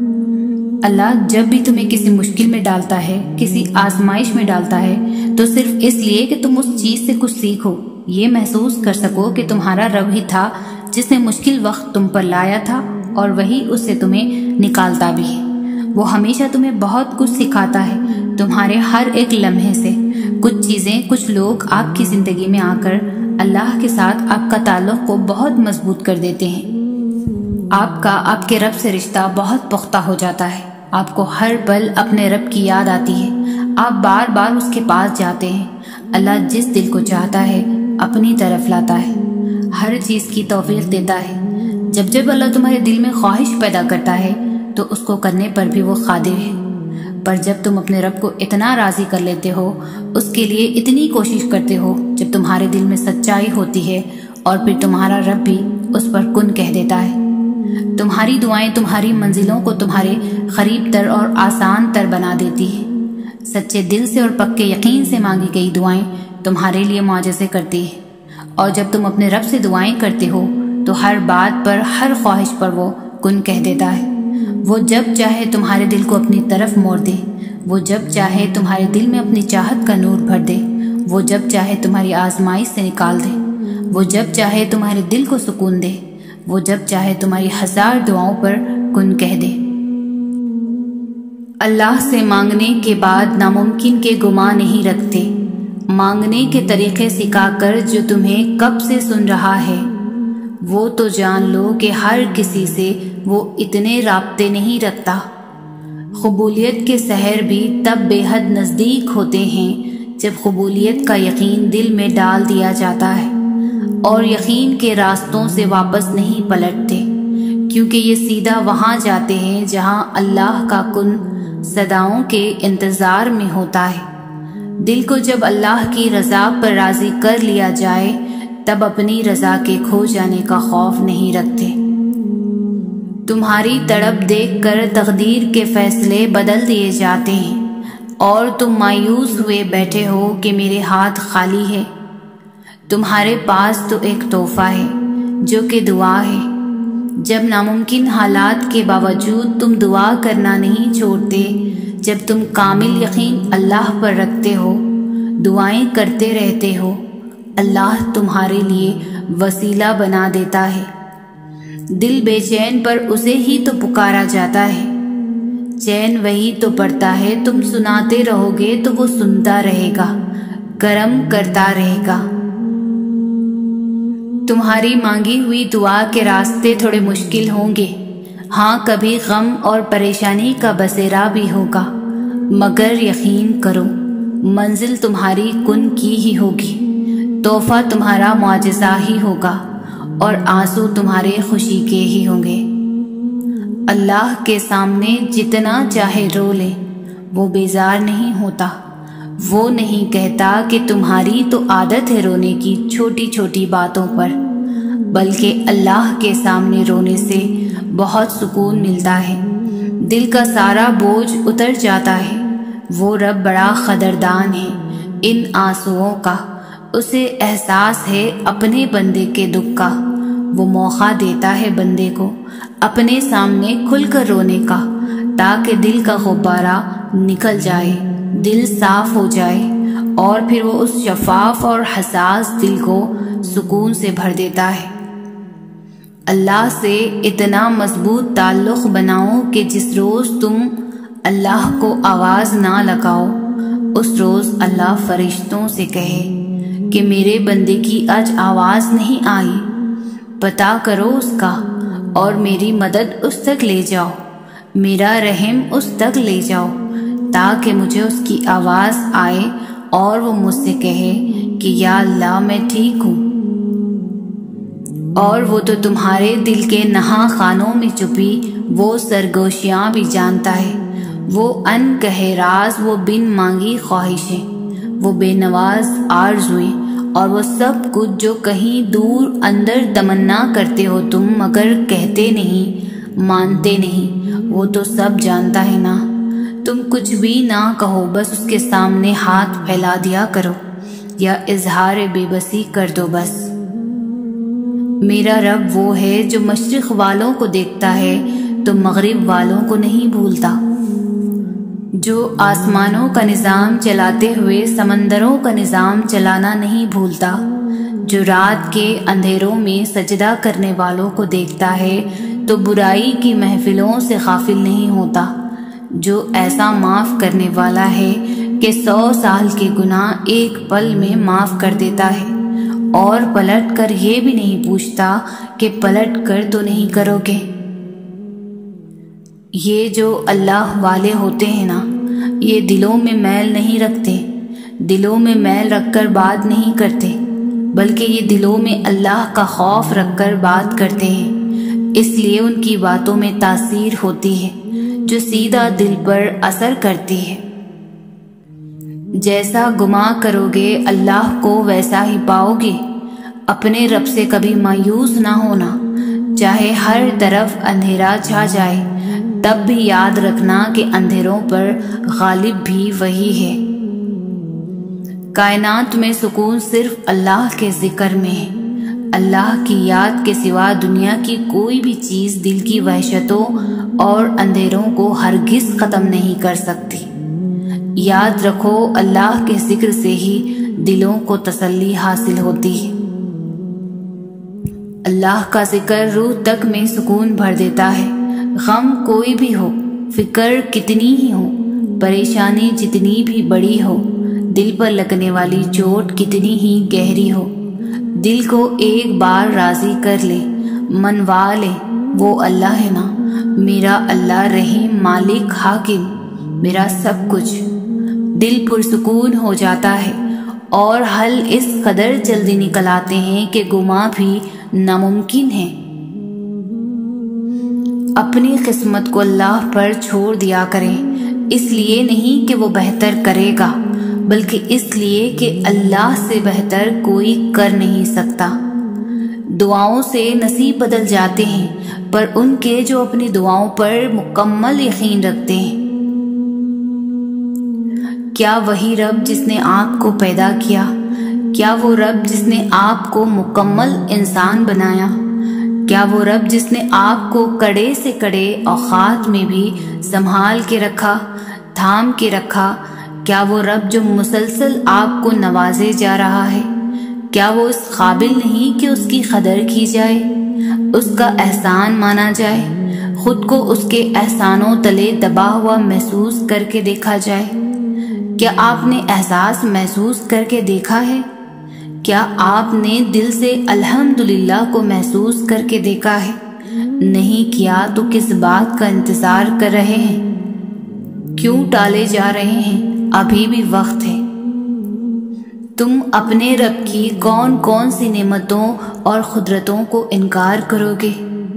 اللہ جب بھی تمہیں کسی مشکل میں ڈالتا ہے، کسی آزمائش میں ڈالتا ہے، تو صرف اس لیے کہ تم اس چیز سے کچھ سیکھو، یہ محسوس کر سکو کہ تمہارا رب ہی تھا جس نے مشکل وقت تم پر لایا تھا، اور وہی اس سے تمہیں نکالتا بھی ہے۔ وہ ہمیشہ تمہیں بہت کچھ سکھاتا ہے، تمہارے ہر ایک لمحے سے۔ کچھ چیزیں، کچھ لوگ آپ کی زندگی میں آ کر اللہ کے ساتھ آپ کا تعلق کو بہت مضبوط کر دیتے ہیں۔ آپ کا آپ کے رب سے رشتہ بہت پختہ ہو جاتا ہے، آپ کو ہر پل اپنے رب کی یاد آتی ہے، آپ بار بار اس کے پاس جاتے ہیں۔ اللہ جس دل کو چاہتا ہے اپنی طرف لاتا ہے، ہر چیز کی توفیق دیتا ہے۔ جب جب اللہ تمہارے دل میں خواہش پیدا کرتا ہے تو اس کو کرنے پر بھی وہ قادر ہے، پر جب تم اپنے رب کو اتنا راضی کر لیتے ہو، اس کے لیے اتنی کوشش کرتے ہو، جب تمہارے دل میں سچائی ہوتی ہے، اور پھر تمہارا رب بھی اس پر کن کہہ دیتا ہے۔ تمہاری دعائیں تمہاری منزلوں کو تمہارے قریب تر اور آسان تر بنا دیتی ہے۔ سچے دل سے اور پکے یقین سے مانگی گئی دعائیں تمہارے لیے معجزے کرتی ہے، اور جب تم اپنے رب سے دعائیں کرتے ہو تو ہر بات پر، ہر خواہش پر وہ کن کہہ دیتا ہے۔ وہ جب چاہے تمہارے دل کو اپنی طرف موڑ دے، وہ جب چاہے تمہارے دل میں اپنی چاہت کا نور بھر دے، وہ جب چاہے تمہاری آزمائش سے نکال دے، وہ جب چاہے تمہارے دل کو سکون دے، وہ جب چاہے تمہاری ہزار دعاؤں پر کن کہہ دے۔ اللہ سے مانگنے کے بعد ناممکن کے گماں نہیں رکھتے، مانگنے کے طریقے سکھا کر جو تمہیں کب سے سن رہا ہے، وہ تو جان لو کہ ہر کسی سے وہ اتنے رابطے نہیں رکھتا۔ قبولیت کے سحر بھی تب بے حد نزدیک ہوتے ہیں جب قبولیت کا یقین دل میں ڈال دیا جاتا ہے اور یقین کے راستوں سے واپس نہیں پلٹتے، کیونکہ یہ سیدھا وہاں جاتے ہیں جہاں اللہ کا کن صداؤں کے انتظار میں ہوتا ہے۔ دل کو جب اللہ کی رضا پر راضی کر لیا جائے تب اپنی رضا کے کھو جانے کا خوف نہیں رکھتے۔ تمہاری تڑپ دیکھ کر تقدیر کے فیصلے بدل دیے جاتے ہیں اور تم مایوس ہوئے بیٹھے ہو کہ میرے ہاتھ خالی ہے۔ تمہارے پاس تو ایک تحفہ ہے جو کہ دعا ہے۔ جب ناممکن حالات کے باوجود تم دعا کرنا نہیں چھوڑتے، جب تم کامل یقین اللہ پر رکھتے ہو، دعائیں کرتے رہتے ہو، اللہ تمہارے لیے وسیلہ بنا دیتا ہے۔ دل بے چین پر اسے ہی تو پکارا جاتا ہے، چین وہی تو پڑتا ہے۔ تم سناتے رہو گے تو وہ سنتا رہے گا، کرم کرتا رہے گا۔ تمہاری مانگی ہوئی دعا کے راستے تھوڑے مشکل ہوں گے، ہاں کبھی غم اور پریشانی کا بسیرا بھی ہوگا، مگر یقین کرو منزل تمہاری کن کی ہی ہوگی، تحفہ تمہارا معجزہ ہی ہوگا اور آنسو تمہارے خوشی کے ہی ہوں گے۔ اللہ کے سامنے جتنا چاہے رو لے، وہ بیزار نہیں ہوتا۔ وہ نہیں کہتا کہ تمہاری تو عادت ہے رونے کی چھوٹی چھوٹی باتوں پر، بلکہ اللہ کے سامنے رونے سے بہت سکون ملتا ہے، دل کا سارا بوجھ اتر جاتا ہے۔ وہ رب بڑا قدردان ہے ان آنسوؤں کا، اسے احساس ہے اپنے بندے کے دکھ کا۔ وہ موقع دیتا ہے بندے کو اپنے سامنے کھل کر رونے کا، تاکہ دل کا غبارہ نکل جائے، دل صاف ہو جائے، اور پھر وہ اس شفاف اور حساس دل کو سکون سے بھر دیتا ہے۔ اللہ سے اتنا مضبوط تعلق بناؤ کہ جس روز تم اللہ کو آواز نہ لگاؤ، اس روز اللہ فرشتوں سے کہے کہ میرے بندے کی آج آواز نہیں آئی، پتہ کرو اس کا اور میری مدد اس تک لے جاؤ، میرا رحم اس تک لے جاؤ، تاکہ مجھے اس کی آواز آئے اور وہ مجھ سے کہے کہ یا اللہ میں ٹھیک ہوں۔ اور وہ تو تمہارے دل کے نہاں خانوں میں چھپی وہ سرگوشیاں بھی جانتا ہے، وہ ان کہے راز، وہ بن مانگی خواہشیں، وہ بے نواز آرزویں، اور وہ سب کچھ جو کہیں دور اندر تمنا کرتے ہو تم مگر کہتے نہیں، مانتے نہیں، وہ تو سب جانتا ہے نا۔ تم کچھ بھی نہ کہو، بس اس کے سامنے ہاتھ پھیلا دیا کرو یا اظہار بے بسی کر دو بس۔ میرا رب وہ ہے جو مشرق والوں کو دیکھتا ہے تو مغرب والوں کو نہیں بھولتا، جو آسمانوں کا نظام چلاتے ہوئے سمندروں کا نظام چلانا نہیں بھولتا، جو رات کے اندھیروں میں سجدہ کرنے والوں کو دیکھتا ہے تو برائی کی محفلوں سے غافل نہیں ہوتا، جو ایسا معاف کرنے والا ہے کہ سو سال کے گناہ ایک پل میں معاف کر دیتا ہے، اور پلٹ کر یہ بھی نہیں پوچھتا کہ پلٹ کر تو نہیں کرو گے۔ یہ جو اللہ والے ہوتے ہیں نا، یہ دلوں میں میل نہیں رکھتے، دلوں میں میل رکھ کر بات نہیں کرتے، بلکہ یہ دلوں میں اللہ کا خوف رکھ کر بات کرتے ہیں، اس لیے ان کی باتوں میں تاثیر ہوتی ہے جو سیدھا دل پر اثر کرتی ہے۔ جیسا گمان کرو گے اللہ کو ویسا ہی پاؤ گے۔ اپنے رب سے کبھی مایوس نہ ہونا، چاہے ہر طرف اندھیرا چھا جائے، تب بھی یاد رکھنا کہ اندھیروں پر غالب بھی وہی ہے۔ کائنات میں سکون صرف اللہ کے ذکر میں ہے، اللہ کی یاد کے سوا دنیا کی کوئی بھی چیز دل کی وحشتوں اور اندھیروں کو ہرگز ختم نہیں کر سکتی۔ یاد رکھو اللہ کے ذکر سے ہی دلوں کو تسلی حاصل ہوتی ہے۔ اللہ کا ذکر روح تک میں سکون بھر دیتا ہے۔ غم کوئی بھی ہو، فکر کتنی ہی ہو، پریشانی جتنی بھی بڑی ہو، دل پر لگنے والی چوٹ کتنی ہی گہری ہو، دل کو ایک بار راضی کر لے، منوا لے، وہ اللہ ہے نا، میرا اللہ رحیم مالک حاکم، میرا سب کچھ۔ دل پرسکون ہو جاتا ہے اور حل اس قدر جلدی نکل آتے ہیں کہ گما بھی ناممکن ہے۔ اپنی قسمت کو اللہ پر چھوڑ دیا کریں، اس لیے نہیں کہ وہ بہتر کرے گا، بلکہ اس لیے کہ اللہ سے بہتر کوئی کر نہیں سکتا۔ دعاؤں سے نصیب بدل جاتے ہیں، پر ان کے جو اپنی دعاؤں پر مکمل یقین رکھتے ہیں۔ کیا وہی رب جس نے آپ کو پیدا کیا، کیا وہ رب جس نے آپ کو مکمل انسان بنایا، کیا وہ رب جس نے آپ کو کڑے سے کڑے اوقات میں بھی سنبھال کے رکھا، تھام کے رکھا، کیا وہ رب جو مسلسل آپ کو نوازے جا رہا ہے، کیا وہ اس قابل نہیں کہ اس کی قدر کی جائے، اس کا احسان مانا جائے، خود کو اس کے احسانوں تلے دبا ہوا محسوس کر کے دیکھا جائے؟ کیا آپ نے احساس محسوس کر کے دیکھا ہے؟ کیا آپ نے دل سے الحمدللہ کو محسوس کر کے دیکھا ہے؟ نہیں کیا تو کس بات کا انتظار کر رہے ہیں؟ کیوں ٹالے جا رہے ہیں؟ ابھی بھی وقت ہے۔ تم اپنے رب کی کون کون سی نعمتوں اور قدرتوں کو انکار کرو گے؟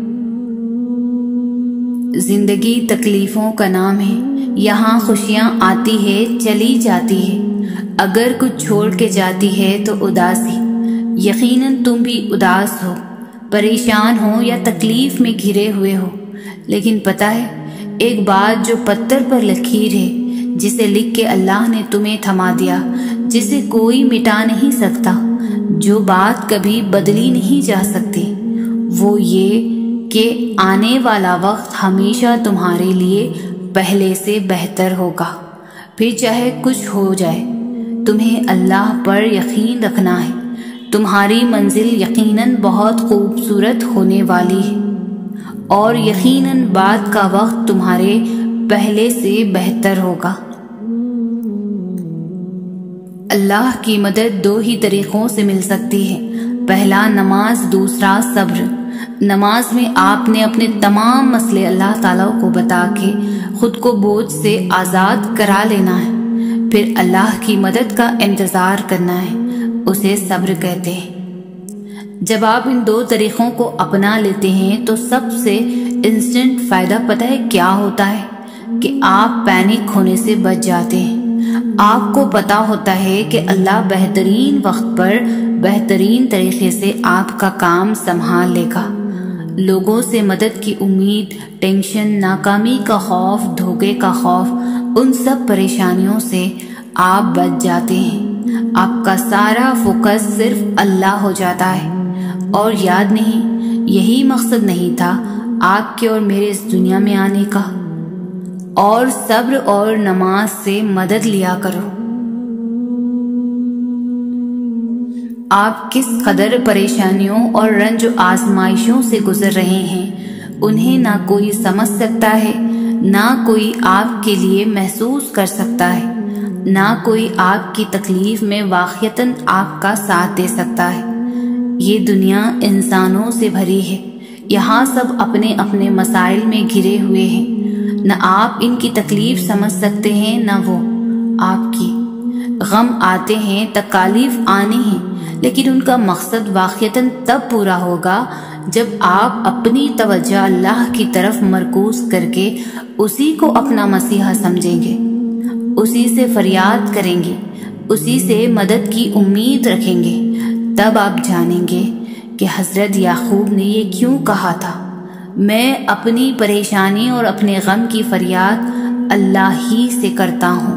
زندگی تکلیفوں کا نام ہے، یہاں خوشیاں آتی ہے چلی جاتی ہے، اگر کچھ چھوڑ کے جاتی ہے تو اداسی۔ یقیناً تم بھی اداس ہو، پریشان ہو یا تکلیف میں گھرے ہوئے ہو، لیکن پتہ ہے ایک بات جو پتھر پر لکیر ہے، جسے لکھ کے اللہ نے تمہیں تھما دیا، جسے کوئی مٹا نہیں سکتا، جو بات کبھی بدلی نہیں جا سکتی، وہ یہ کہ آنے والا وقت ہمیشہ تمہارے لیے پہلے سے بہتر ہوگا۔ پھر چاہے کچھ ہو جائے، تمہیں اللہ پر یقین رکھنا ہے، تمہاری منزل یقیناً بہت خوبصورت ہونے والی ہے، اور یقیناً بعد کا وقت تمہارے پہلے سے بہتر ہوگا۔ اللہ کی مدد دو ہی طریقوں سے مل سکتی ہے، پہلا نماز، دوسرا صبر۔ نماز میں آپ نے اپنے تمام مسئلے اللہ تعالیٰ کو بتا کے خود کو بوجھ سے آزاد کرا لینا ہے، پھر اللہ کی مدد کا انتظار کرنا ہے، اسے صبر کہتے ہیں۔ جب آپ ان دو طریقوں کو اپنا لیتے ہیں تو سب سے انسٹنٹ فائدہ پتہ ہے کیا ہوتا ہے؟ کہ آپ پینک ہونے سے بچ جاتے ہیں۔ آپ کو پتا ہوتا ہے کہ اللہ بہترین وقت پر بہترین طریقے سے آپ کا کام سنبھال لے گا۔ لوگوں سے مدد کی امید، ٹینشن، ناکامی کا خوف، دھوکے کا خوف، ان سب پریشانیوں سے آپ بچ جاتے ہیں۔ آپ کا سارا فوکس صرف اللہ ہو جاتا ہے، اور یاد نہیں، یہی مقصد نہیں تھا آپ کے اور میرے اس دنیا میں آنے کا؟ اور صبر اور نماز سے مدد لیا کرو۔ آپ کس قدر پریشانیوں اور رنج و آزمائشوں سے گزر رہے ہیں، انہیں نہ کوئی سمجھ سکتا ہے، نہ کوئی آپ کے لیے محسوس کر سکتا ہے، نہ کوئی آپ کی تکلیف میں واقعتاً آپ کا ساتھ دے سکتا ہے۔ یہ دنیا انسانوں سے بھری ہے، یہاں سب اپنے اپنے مسائل میں گھرے ہوئے ہیں، نہ آپ ان کی تکلیف سمجھ سکتے ہیں نہ وہ آپ کی۔ غم آتے ہیں، تکالیف آنے ہیں، لیکن ان کا مقصد واقعتاً تب پورا ہوگا جب آپ اپنی توجہ اللہ کی طرف مرکوز کر کے اسی کو اپنا مسیحا سمجھیں گے، اسی سے فریاد کریں گے، اسی سے مدد کی امید رکھیں گے۔ تب آپ جانیں گے کہ حضرت یعقوب نے یہ کیوں کہا تھا، میں اپنی پریشانی اور اپنے غم کی فریاد اللہ ہی سے کرتا ہوں۔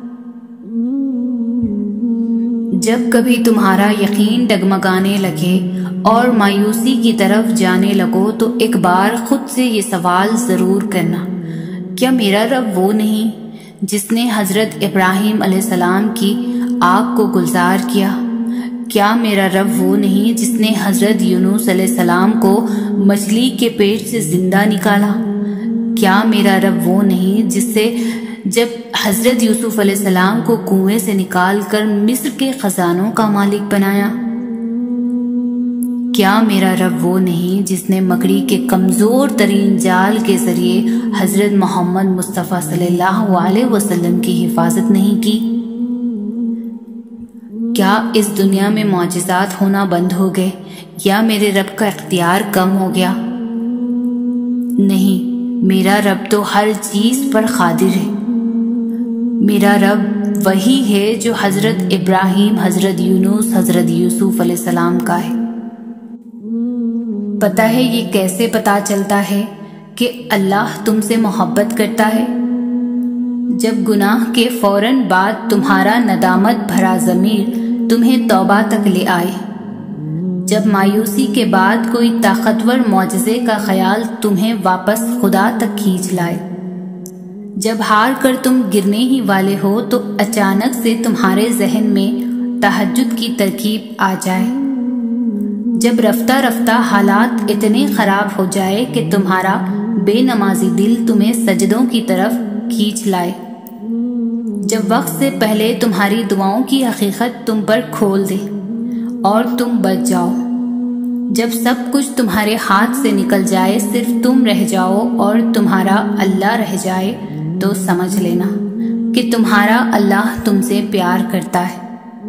جب کبھی تمہارا یقین ڈگمگانے لگے اور مایوسی کی طرف جانے لگو تو ایک بار خود سے یہ سوال ضرور کرنا، کیا میرا رب وہ نہیں جس نے حضرت ابراہیم علیہ السلام کی آگ کو گلزار کیا؟ کیا میرا رب وہ نہیں جس نے حضرت یونس علیہ السلام کو مچھلی کے پیٹ سے زندہ نکالا؟ کیا میرا رب وہ نہیں جس سے جب حضرت یوسف علیہ السلام کو کنویں سے نکال کر مصر کے خزانوں کا مالک بنایا؟ کیا میرا رب وہ نہیں جس نے مکڑی کے کمزور ترین جال کے ذریعے حضرت محمد مصطفیٰ صلی اللہ علیہ وسلم کی حفاظت نہیں کی؟ کیا اس دنیا میں معجزات ہونا بند ہو گئے یا میرے رب کا اختیار کم ہو گیا؟ نہیں، میرا رب تو ہر چیز پر قادر ہے۔ میرا رب وہی ہے جو حضرت ابراہیم، حضرت یونس، حضرت یوسف علیہ السلام کا ہے۔ پتہ ہے یہ کیسے پتہ چلتا ہے کہ اللہ تم سے محبت کرتا ہے؟ جب گناہ کے فوراً بعد تمہارا ندامت بھرا ضمیر تمہیں توبہ تک لے آئے، جب مایوسی کے بعد کوئی طاقتور معجزے کا خیال تمہیں واپس خدا تک کھینچ لائے، جب ہار کر تم گرنے ہی والے ہو تو اچانک سے تمہارے ذہن میں تہجد کی ترکیب آ جائے، جب رفتہ رفتہ حالات اتنے خراب ہو جائے کہ تمہارا بے نمازی دل تمہیں سجدوں کی طرف کھینچ لائے، جب وقت سے پہلے تمہاری دعاؤں کی حقیقت تم پر کھول دے اور تم بچ جاؤ، جب سب کچھ تمہارے ہاتھ سے نکل جائے، صرف تم رہ جاؤ اور تمہارا اللہ رہ جائے، تو سمجھ لینا کہ تمہارا اللہ تم سے پیار کرتا ہے۔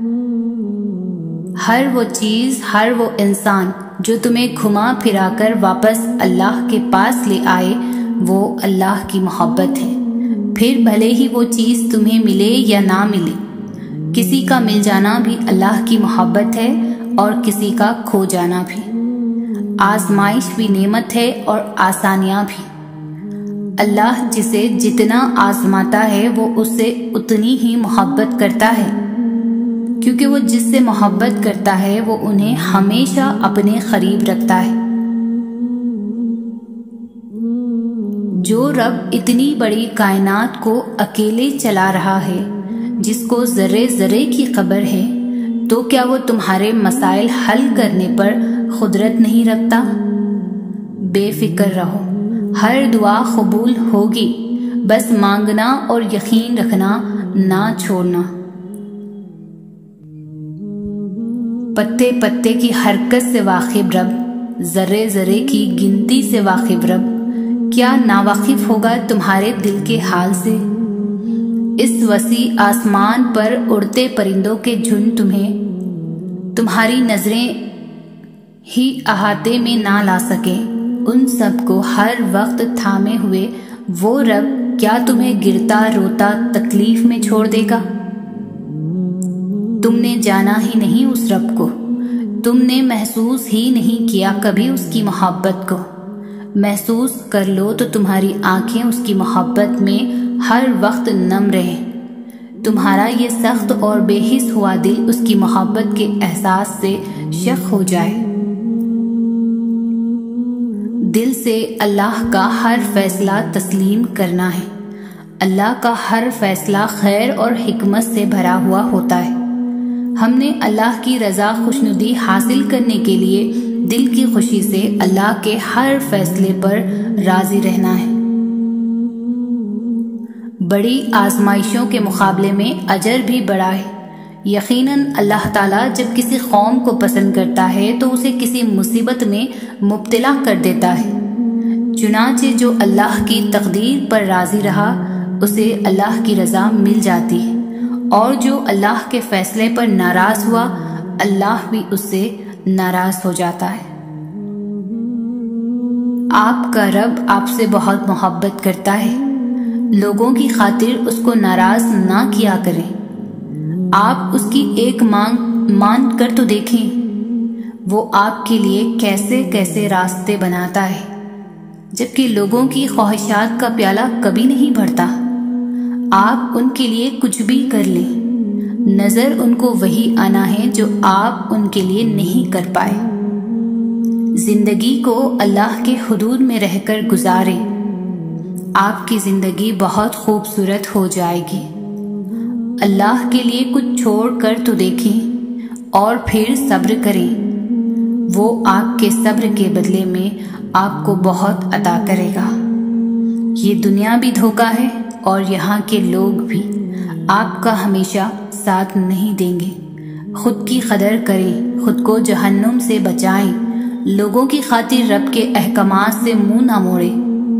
ہر وہ چیز، ہر وہ انسان جو تمہیں گھما پھرا کر واپس اللہ کے پاس لے آئے، وہ اللہ کی محبت ہے، پھر بھلے ہی وہ چیز تمہیں ملے یا نہ ملے۔ کسی کا مل جانا بھی اللہ کی محبت ہے اور کسی کا کھو جانا بھی۔ آزمائش بھی نعمت ہے اور آسانیاں بھی۔ اللہ جسے جتنا آزماتا ہے وہ اس سے اتنی ہی محبت کرتا ہے، کیونکہ وہ جس سے محبت کرتا ہے وہ انہیں ہمیشہ اپنے قریب رکھتا ہے۔ جو رب اتنی بڑی کائنات کو اکیلے چلا رہا ہے، جس کو ذرے ذرے کی خبر ہے، تو کیا وہ تمہارے مسائل حل کرنے پر قدرت نہیں رکھتا؟ بے فکر رہو، ہر دعا قبول ہوگی، بس مانگنا اور یقین رکھنا نہ چھوڑنا۔ پتے پتے کی حرکت سے واقف رب، ذرے ذرے کی گنتی سے واقف رب، کیا ناواقف ہوگا تمہارے دل کے حال سے؟ اس وسیع آسمان پر اڑتے پرندوں کے جھنڈ تمہیں تمہاری نظریں ہی احاطے میں نہ لا سکے، ان سب کو ہر وقت تھامے ہوئے وہ رب کیا تمہیں گرتا روتا تکلیف میں چھوڑ دے گا؟ تم نے جانا ہی نہیں اس رب کو، تم نے محسوس ہی نہیں کیا کبھی اس کی محبت کو۔ محسوس کر لو تو تمہاری آنکھیں اس کی محبت میں ہر وقت نم رہیں، تمہارا یہ سخت اور بے حس ہوا دل اس کی محبت کے احساس سے شق ہو جائے۔ دل سے اللہ کا ہر فیصلہ تسلیم کرنا ہے۔ اللہ کا ہر فیصلہ خیر اور حکمت سے بھرا ہوا ہوتا ہے۔ ہم نے اللہ کی رضا خوشنودی حاصل کرنے کے لیے دل کی خوشی سے اللہ کے ہر فیصلے پر راضی رہنا ہے۔ بڑی آزمائشوں کے مقابلے میں اجر بھی بڑا ہے۔ یقیناً اللہ تعالیٰ جب کسی قوم کو پسند کرتا ہے تو اسے کسی مصیبت میں مبتلا کر دیتا ہے، چنانچہ جو اللہ کی تقدیر پر راضی رہا اسے اللہ کی رضا مل جاتی ہے، اور جو اللہ کے فیصلے پر ناراض ہوا اللہ بھی اس سے ناراض ہو جاتا ہے۔ آپ کا رب آپ سے بہت محبت کرتا ہے، لوگوں کی خاطر اس کو ناراض نہ کیا کریں۔ آپ اس کی ایک مانگ مان کر تو دیکھیں، وہ آپ کے لیے کیسے کیسے راستے بناتا ہے، جبکہ لوگوں کی خواہشات کا پیالہ کبھی نہیں بھرتا۔ آپ ان کے لیے کچھ بھی کر لیں، نظر ان کو وہی آنا ہے جو آپ ان کے لیے نہیں کر پائے۔ زندگی کو اللہ کے حدود میں رہ کر گزاریں، آپ کی زندگی بہت خوبصورت ہو جائے گی۔ اللہ کے لیے کچھ چھوڑ کر تو دیکھیں اور پھر صبر کریں، وہ آپ کے صبر کے بدلے میں آپ کو بہت عطا کرے گا۔ یہ دنیا بھی دھوکہ ہے اور یہاں کے لوگ بھی آپ کا ہمیشہ ساتھ نہیں دیں گے۔ خود کی قدر کریں، خود کو جہنم سے بچائیں، لوگوں کی خاطر رب کے احکامات سے منہ نہ موڑیں۔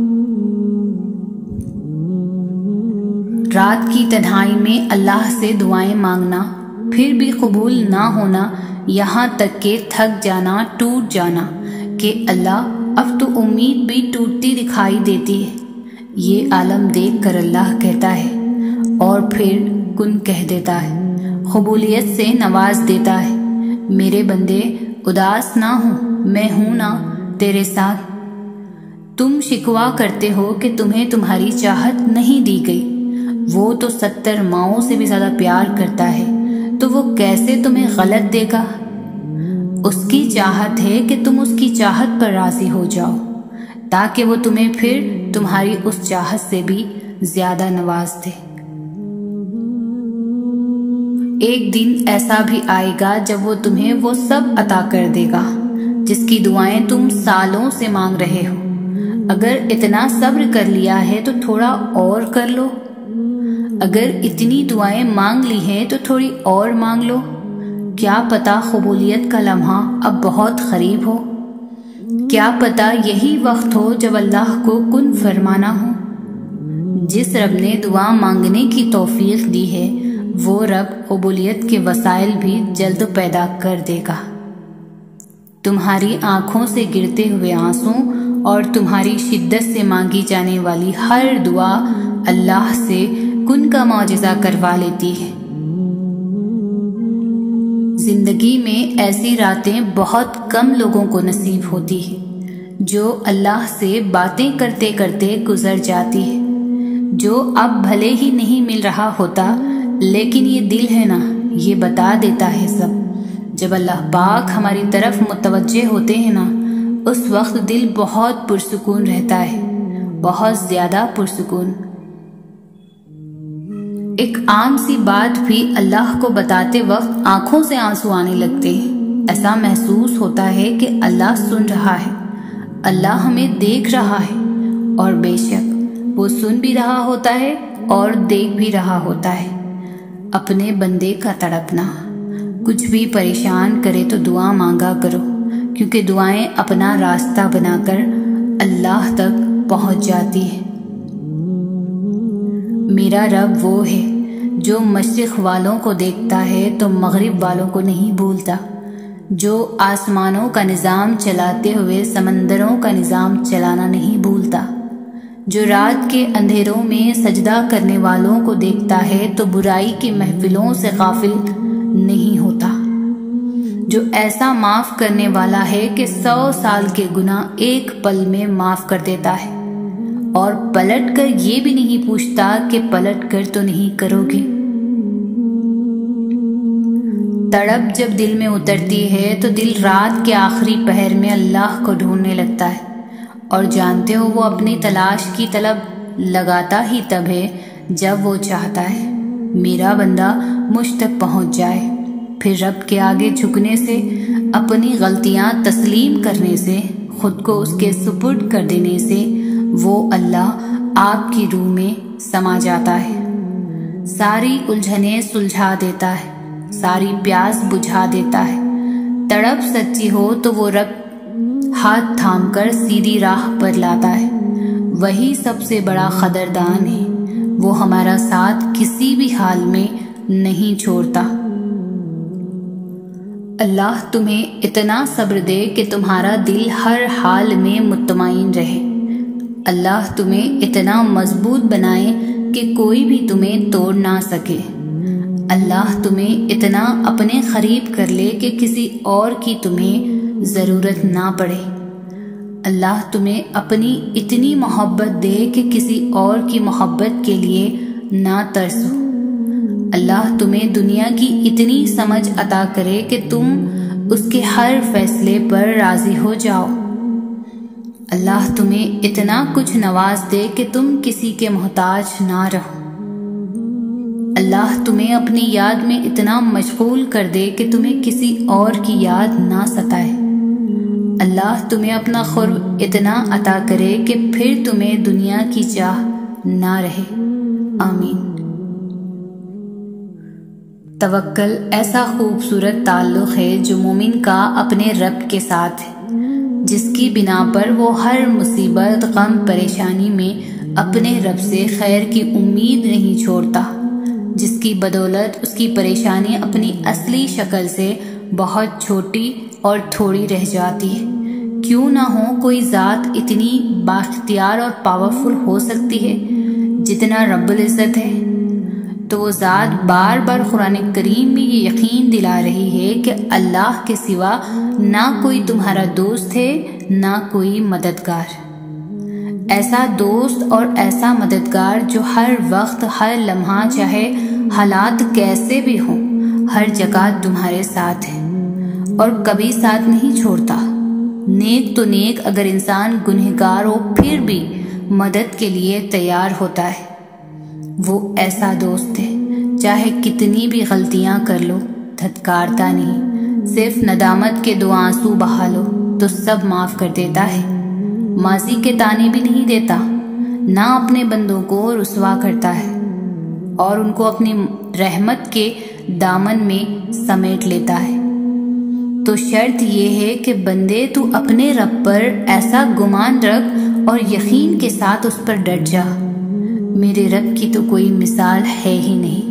رات کی تنہائی میں اللہ سے دعائیں مانگنا، پھر بھی قبول نہ ہونا، یہاں تک کہ تھک جانا، ٹوٹ جانا کہ اللہ اب تو امید بھی ٹوٹتی دکھائی دیتی ہے، یہ عالم دیکھ کر اللہ کہتا ہے اور پھر کن کہہ دیتا ہے، قبولیت سے نواز دیتا ہے۔ میرے بندے اداس نہ ہوں، میں ہوں نا تیرے ساتھ۔ تم شکوہ کرتے ہو کہ تمہیں تمہاری چاہت نہیں دی گئی، وہ تو ستر ماؤں سے بھی زیادہ پیار کرتا ہے، تو وہ کیسے تمہیں غلط دے گا؟ اس کی چاہت ہے کہ تم اس کی چاہت پر راضی ہو جاؤ، تاکہ وہ تمہیں پھر تمہاری اس چاہت سے بھی زیادہ نواز دے۔ ایک دن ایسا بھی آئے گا جب وہ تمہیں وہ سب عطا کر دے گا جس کی دعائیں تم سالوں سے مانگ رہے ہو۔ اگر اتنا صبر کر لیا ہے تو تھوڑا اور کر لو، اگر اتنی دعائیں مانگ لی ہیں تو تھوڑی اور مانگ لو۔ کیا پتہ قبولیت کا لمحہ اب بہت قریب ہو، کیا پتہ یہی وقت ہو جب اللہ کو کن فرمانا ہو۔ جس رب نے دعا مانگنے کی توفیق دی ہے وہ رب قبولیت کے وسائل بھی جلد پیدا کر دے گا۔ تمہاری آنکھوں سے گرتے ہوئے آنسوں اور تمہاری شدت سے مانگی جانے والی ہر دعا اللہ سے کن کا معجزہ کروا لیتی ہے۔ زندگی میں ایسی راتیں بہت کم لوگوں کو نصیب ہوتی ہیں جو اللہ سے باتیں کرتے کرتے گزر جاتی ہے، جو اب بھلے ہی نہیں مل رہا ہوتا لیکن یہ دل ہے نا، یہ بتا دیتا ہے سب۔ جب اللہ پاک ہماری طرف متوجہ ہوتے ہیں نا، اس وقت دل بہت پرسکون رہتا ہے، بہت زیادہ پرسکون۔ ایک عام سی بات بھی اللہ کو بتاتے وقت آنکھوں سے آنسو آنے لگتے ہیں۔ ایسا محسوس ہوتا ہے کہ اللہ سن رہا ہے، اللہ ہمیں دیکھ رہا ہے، اور بے شک وہ سن بھی رہا ہوتا ہے اور دیکھ بھی رہا ہوتا ہے۔ اپنے بندے کا تڑپنا، کچھ بھی پریشان کرے تو دعا مانگا کرو، کیونکہ دعائیں اپنا راستہ بنا کر اللہ تک پہنچ جاتی ہے۔ میرا رب وہ ہے جو مشرق والوں کو دیکھتا ہے تو مغرب والوں کو نہیں بھولتا، جو آسمانوں کا نظام چلاتے ہوئے سمندروں کا نظام چلانا نہیں بھولتا، جو رات کے اندھیروں میں سجدہ کرنے والوں کو دیکھتا ہے تو برائی کی محفلوں سے غافل نہیں ہوتا، جو ایسا معاف کرنے والا ہے کہ سو سال کے گناہ ایک پل میں معاف کر دیتا ہے، اور پلٹ کر یہ بھی نہیں پوچھتا کہ پلٹ کر تو نہیں کرو گے۔ تڑپ جب دل میں اترتی ہے تو دل رات کے آخری پہر میں اللہ کو ڈھونڈنے لگتا ہے، اور جانتے ہو وہ اپنی تلاش کی طلب لگاتا ہی تب ہے جب وہ چاہتا ہے میرا بندہ مجھ تک پہنچ جائے۔ پھر رب کے آگے جھکنے سے، اپنی غلطیاں تسلیم کرنے سے، خود کو اس کے سپرد کر دینے سے وہ اللہ آپ کی روح میں سما جاتا ہے، ساری الجھنیں سلجھا دیتا ہے، ساری پیاس بجھا دیتا ہے۔ تڑپ سچی ہو تو وہ رب ہاتھ تھام کر سیدھی راہ پر لاتا ہے، وہی سب سے بڑا قدردان ہے، وہ ہمارا ساتھ کسی بھی حال میں نہیں چھوڑتا۔ اللہ تمہیں اتنا صبر دے کہ تمہارا دل ہر حال میں مطمئن رہے، اللہ تمہیں اتنا مضبوط بنائے کہ کوئی بھی تمہیں توڑ نہ سکے، اللہ تمہیں اتنا اپنے قریب کر لے کہ کسی اور کی تمہیں ضرورت نہ پڑے، اللہ تمہیں اپنی اتنی محبت دے کہ کسی اور کی محبت کے لیے نہ ترسو، اللہ تمہیں دنیا کی اتنی سمجھ عطا کرے کہ تم اس کے ہر فیصلے پر راضی ہو جاؤ، اللہ تمہیں اتنا کچھ نواز دے کہ تم کسی کے محتاج نہ رہو۔ اللہ تمہیں اپنی یاد میں اتنا مشغول کر دے کہ تمہیں کسی اور کی یاد نہ ستائے۔ اللہ تمہیں اپنا قرب اتنا عطا کرے کہ پھر تمہیں دنیا کی چاہ نہ رہے۔ آمین۔ توکل ایسا خوبصورت تعلق ہے جو مومن کا اپنے رب کے ساتھ ہے، جس کی بنا پر وہ ہر مصیبت، غم، پریشانی میں اپنے رب سے خیر کی امید نہیں چھوڑتا، جس کی بدولت اس کی پریشانی اپنی اصلی شکل سے بہت چھوٹی اور تھوڑی رہ جاتی ہے۔ کیوں نہ ہو کوئی ذات اتنی بااختیار اور پاورفل ہو سکتی ہے جتنا رب العزت ہے، تو وہ ذات بار بار قرآن کریم میں یہ یقین دلا رہی ہے کہ اللہ کے سوا نہ کوئی تمہارا دوست ہے نہ کوئی مددگار۔ ایسا دوست اور ایسا مددگار جو ہر وقت، ہر لمحہ، چاہے حالات کیسے بھی ہوں، ہر جگہ تمہارے ساتھ ہے اور کبھی ساتھ نہیں چھوڑتا۔ نیک تو نیک اگر انسان گنہگار ہو پھر بھی مدد کے لیے تیار ہوتا ہے۔ وہ ایسا دوست ہے چاہے کتنی بھی غلطیاں کر لو دھتکارتا نہیں، صرف ندامت کے دو آنسو بہا لو تو سب معاف کر دیتا ہے۔ ماضی کے تانے بھی نہیں دیتا، نہ اپنے بندوں کو رسوا کرتا ہے اور ان کو اپنی رحمت کے دامن میں سمیٹ لیتا ہے۔ تو شرط یہ ہے کہ بندے تو اپنے رب پر ایسا گمان رکھ اور یقین کے ساتھ اس پر ڈٹ جا، میرے رب کی تو کوئی مثال ہے ہی نہیں۔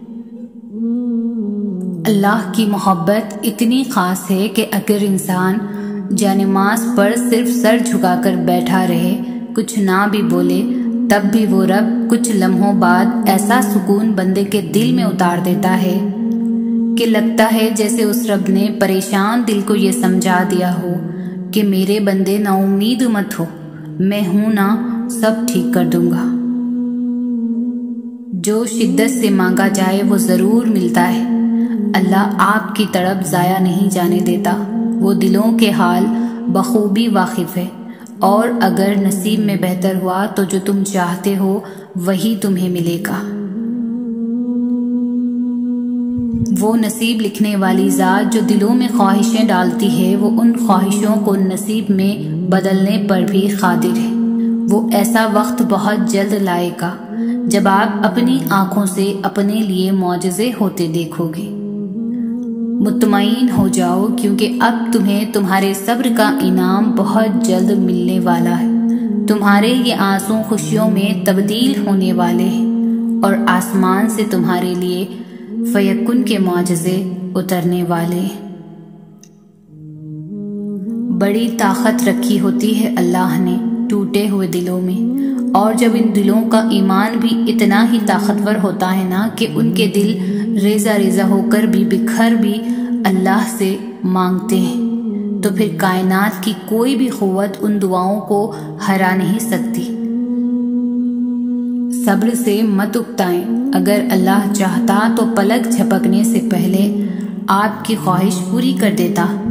اللہ کی محبت اتنی خاص ہے کہ اگر انسان جانماز پر صرف سر جھکا کر بیٹھا رہے، کچھ نہ بھی بولے، تب بھی وہ رب کچھ لمحوں بعد ایسا سکون بندے کے دل میں اتار دیتا ہے کہ لگتا ہے جیسے اس رب نے پریشان دل کو یہ سمجھا دیا ہو کہ میرے بندے نا امید مت ہو، میں ہوں نا، سب ٹھیک کر دوں گا۔ جو شدت سے مانگا جائے وہ ضرور ملتا ہے۔ اللہ آپ کی طرف ضائع نہیں جانے دیتا، وہ دلوں کے حال بخوبی واقف ہے، اور اگر نصیب میں بہتر ہوا تو جو تم چاہتے ہو وہی تمہیں ملے گا۔ وہ نصیب لکھنے والی ذات جو دلوں میں خواہشیں ڈالتی ہے، وہ ان خواہشوں کو نصیب میں بدلنے پر بھی قادر ہے۔ وہ ایسا وقت بہت جلد لائے گا جب آپ اپنی آنکھوں سے اپنے لیے معجزے ہوتے دیکھو گے۔ مطمئن ہو جاؤ کیونکہ اب تمہیں تمہارے صبر کا انعام بہت جلد ملنے والا ہے۔ تمہارے یہ آنسو خوشیوں میں تبدیل ہونے والے ہیں اور آسمان سے تمہارے لیے فیکن کے معجزے اترنے والے ہیں۔ بڑی طاقت رکھی ہوتی ہے اللہ نے ٹوٹے ہوئے دلوں میں، اور جب ان دلوں کا ایمان بھی اتنا ہی طاقتور ہوتا ہے نا کہ ان کے دل ریزہ ریزہ ہو کر بھی بکھر بھی اللہ سے مانگتے ہیں، تو پھر کائنات کی کوئی بھی قوت ان دعاؤں کو ہرا نہیں سکتی۔ صبر سے مت اکتائیں، اگر اللہ چاہتا تو پلک جھپکنے سے پہلے آپ کی خواہش پوری کر دیتا۔